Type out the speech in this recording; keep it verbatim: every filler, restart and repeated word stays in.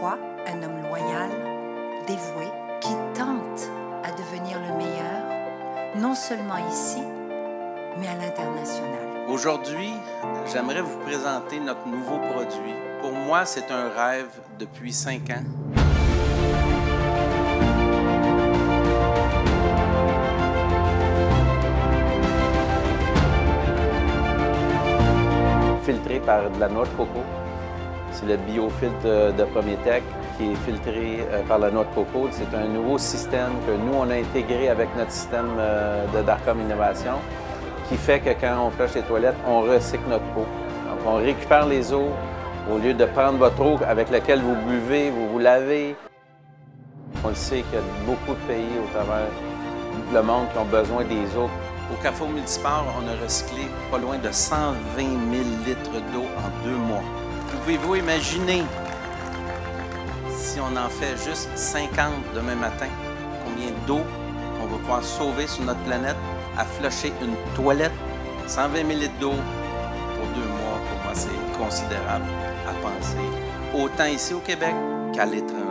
fois, un homme loyal, dévoué, qui tente à devenir le meilleur, non seulement ici, mais à l'international. Aujourd'hui, j'aimerais vous présenter notre nouveau produit. Pour moi, c'est un rêve depuis cinq ans. Filtré par de la noix de coco. C'est le biofiltre de Prométech qui est filtré par la noix de coco. C'est un nouveau système que nous, on a intégré avec notre système de Darcom Innovation qui fait que quand on flush les toilettes, on recycle notre eau. Donc, on récupère les eaux au lieu de prendre votre eau avec laquelle vous buvez, vous vous lavez. On le sait qu'il y a beaucoup de pays au travers le monde qui ont besoin des eaux. Au Carrefour Multisport, on a recyclé pas loin de cent vingt mille litres d'eau en deux mois. Pouvez-vous imaginer, si on en fait juste cinquante demain matin, combien d'eau on va pouvoir sauver sur notre planète à flusher une toilette? cent vingt mille litres d'eau pour deux mois, pour moi, c'est considérable à penser, autant ici au Québec qu'à l'étranger.